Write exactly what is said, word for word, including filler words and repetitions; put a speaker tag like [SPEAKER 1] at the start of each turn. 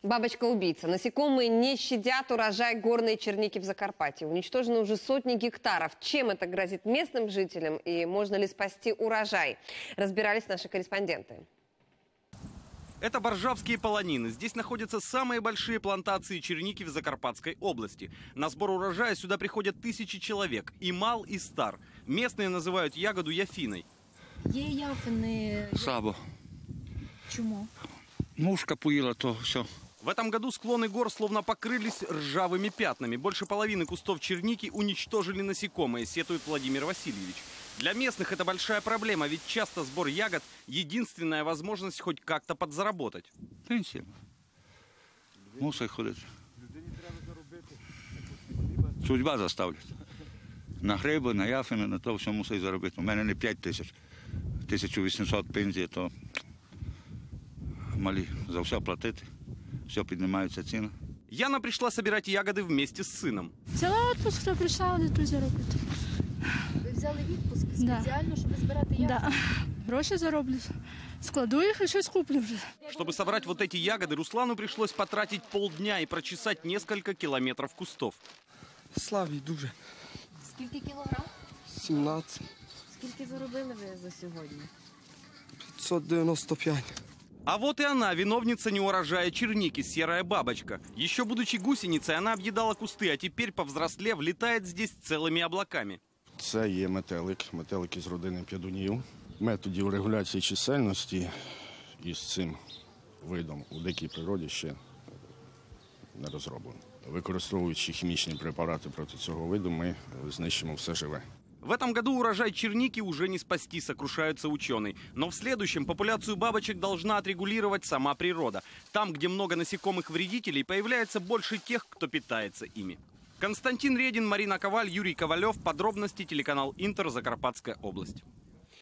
[SPEAKER 1] Бабочка-убийца. Насекомые не щадят урожай горной черники в Закарпатье. Уничтожены уже сотни гектаров. Чем это грозит местным жителям и можно ли спасти урожай? Разбирались наши корреспонденты.
[SPEAKER 2] Это Боржавские полонины. Здесь находятся самые большие плантации черники в Закарпатской области. На сбор урожая сюда приходят тысячи человек. И мал, и стар. Местные называют ягоду яфиной.
[SPEAKER 3] Є яфини.
[SPEAKER 4] Сабо.
[SPEAKER 3] Чому?
[SPEAKER 4] Мушка поїла, то все.
[SPEAKER 2] В этом году склоны гор словно покрылись ржавыми пятнами. Больше половины кустов черники уничтожили насекомые, сетует Владимир Васильевич. Для местных это большая проблема, ведь часто сбор ягод – единственная возможность хоть как-то подзаработать.
[SPEAKER 4] Пенсія. Мусить ходити. Судьба заставить. На гриби, на яфини, на то все мусить заробити. У мене не п'ять тисяч. тисяча вісімсот пенсії, то малі за все платити. Все піднімаються ціни.
[SPEAKER 2] Яна пришла собирать ягоды вместе с сыном.
[SPEAKER 5] Взяла відпуск, то прийшла тут заробити.
[SPEAKER 3] Ви взяли відпуск
[SPEAKER 5] Да.
[SPEAKER 3] спеціально, щоб збирати яфини?
[SPEAKER 5] Да. Гроші зароблю. Складу їх і щось куплю вже.
[SPEAKER 2] Чтобы собрать вот эти ягоды, Руслану пришлось потратить полдня и прочесать несколько километров кустов.
[SPEAKER 6] Славі дуже.
[SPEAKER 3] Скільки кілограм?
[SPEAKER 6] сімнадцять.
[SPEAKER 3] Скільки заробили ви за сьогодні?
[SPEAKER 6] п'ятсот дев'яносто п'ять.
[SPEAKER 2] А вот и она, виновница неурожая черники, серая бабочка. Еще будучи гусеницей, она объедала кусты, а теперь, повзрослев, летает здесь целыми облаками.
[SPEAKER 7] Це є метелик, метелик із родини п'ядунів. Методів регуляції чисельності із цим видом у дикій природі ще не розроблено. Використовуючи хімічні препарати проти цього виду, ми знищимо все живе.
[SPEAKER 2] В этом году урожай черники уже не спасти, сокрушаются ученые. Но в следующем популяцию бабочек должна отрегулировать сама природа. Там, где много насекомых-вредителей, появляется больше тех, кто питается ими. Константин Редин, Марина Коваль, Юрий Ковалев. Подробности телеканал Интер, Закарпатская область.